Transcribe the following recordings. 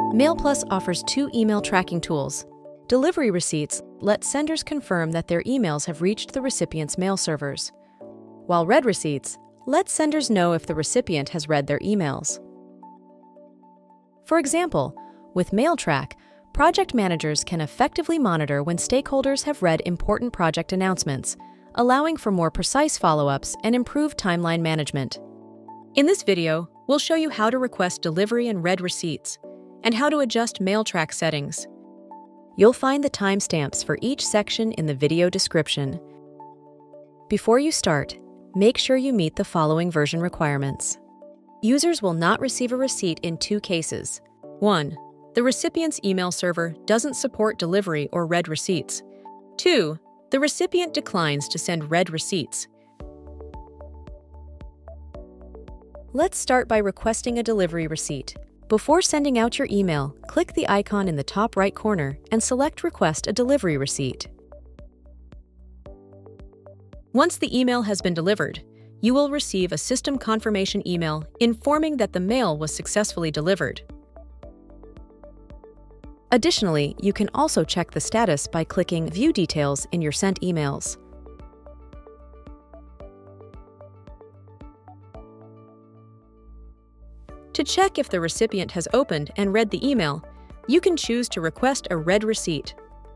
MailPlus offers two email tracking tools. Delivery receipts let senders confirm that their emails have reached the recipient's mail servers, while read receipts let senders know if the recipient has read their emails. For example, with MailTrack, project managers can effectively monitor when stakeholders have read important project announcements, allowing for more precise follow-ups and improved timeline management. In this video, we'll show you how to request delivery and read receipts, and how to adjust MailTrack settings. You'll find the timestamps for each section in the video description. Before you start, make sure you meet the following version requirements. Users will not receive a receipt in two cases. 1. The recipient's email server doesn't support delivery or read receipts. 2. The recipient declines to send read receipts. Let's start by requesting a delivery receipt. Before sending out your email, click the icon in the top right corner and select Request a Delivery Receipt. Once the email has been delivered, you will receive a system confirmation email informing that the mail was successfully delivered. Additionally, you can also check the status by clicking View Details in your sent emails. To check if the recipient has opened and read the email, you can choose to request a read receipt.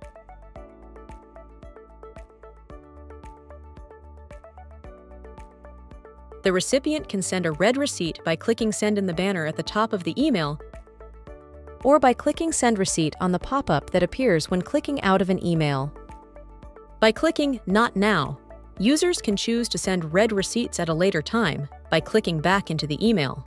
The recipient can send a read receipt by clicking Send in the banner at the top of the email, or by clicking Send Receipt on the pop-up that appears when clicking out of an email. By clicking Not Now, users can choose to send read receipts at a later time by clicking back into the email.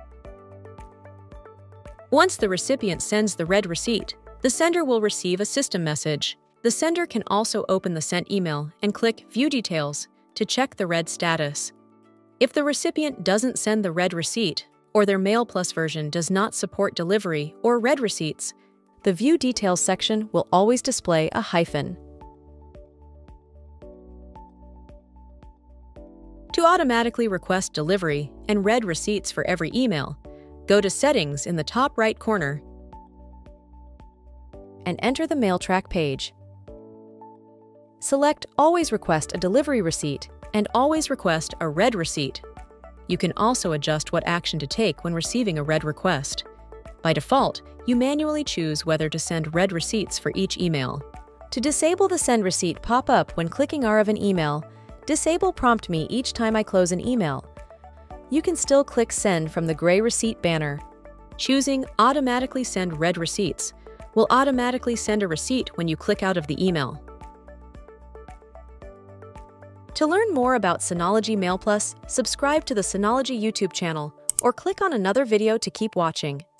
Once the recipient sends the read receipt, the sender will receive a system message. The sender can also open the sent email and click View Details to check the read status. If the recipient doesn't send the read receipt, or their MailPlus version does not support delivery or read receipts, the View Details section will always display a hyphen. To automatically request delivery and read receipts for every email, go to Settings in the top right corner and enter the MailTrack page. Select Always Request a Delivery Receipt and Always Request a Read Receipt. You can also adjust what action to take when receiving a read request. By default, you manually choose whether to send read receipts for each email. To disable the Send Receipt pop-up when clicking R of an email, disable Prompt Me each time I close an email. You can still click Send from the gray receipt banner. Choosing Automatically Send Read Receipts will automatically send a receipt when you click out of the email. To learn more about Synology MailPlus, subscribe to the Synology YouTube channel or click on another video to keep watching.